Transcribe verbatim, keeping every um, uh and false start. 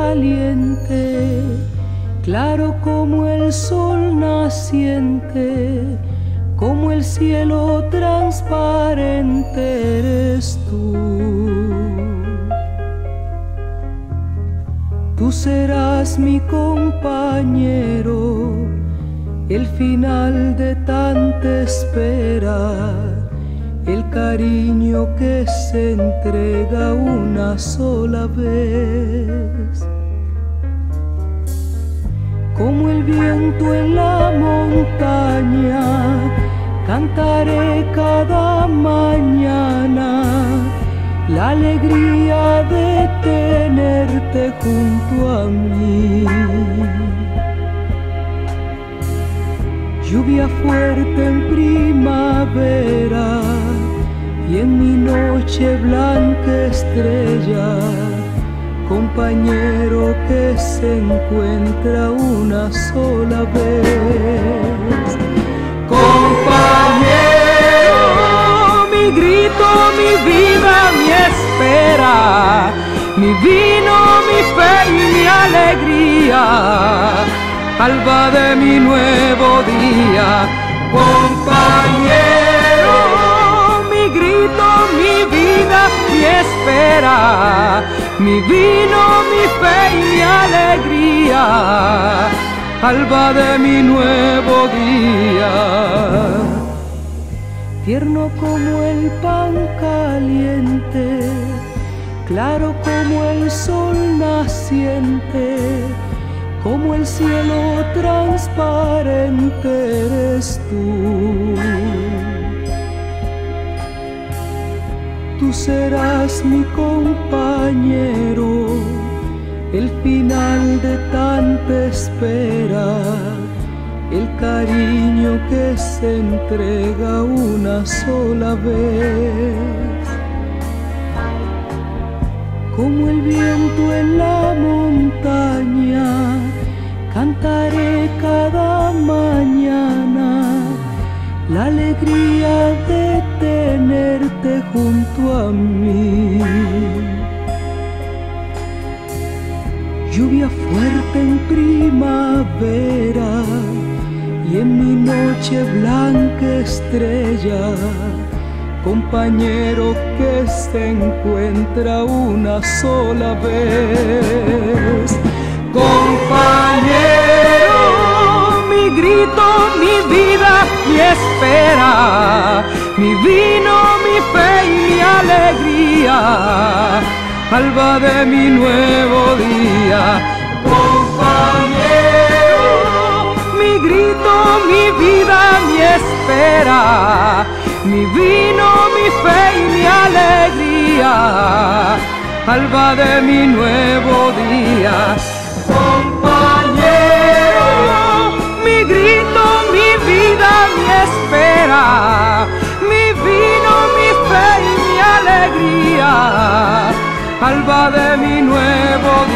caliente, claro como el sol naciente, como el cielo transparente eres tú. Tú serás mi compañero, el final de tanta espera, el cariño que se entrega una sola vez. Como el viento en la montaña, cantaré cada mañana la alegría de tenerte junto a mí. Lluvia fuerte en primavera y en mi noche blanca estrella, compañero que se encuentra una sola vez. Compañero, mi grito, mi vida, mi espera, mi vino, mi fe y mi alegría, alba de mi nuevo día. Compañero, mi grito, mi vida, mi espera, mi vino, mi fe y mi alegría, alba de mi nuevo día. Tierno como el pan caliente, claro como el sol naciente, como el cielo transparente eres tú. Tú serás mi compañero, el final de tanta espera, el cariño que se entrega una sola vez. Como el viento en la montaña, cantaré cada mañana la alegría de tenerte junto a mí. Lluvia fuerte en primavera y en mi noche blanca estrella, compañero que se encuentra una sola vez. Compañero, mi grito, mi vida, mi espera, mi vino, mi fe y mi alegría, alba de mi nuevo día. Compañero, mi grito, mi vida, mi espera, mi vino, mi fe y mi alegría, alba de mi nuevo día. Compañero, mi grito, mi vida, mi espera, mi vino, mi fe y mi alegría, alba de mi nuevo día.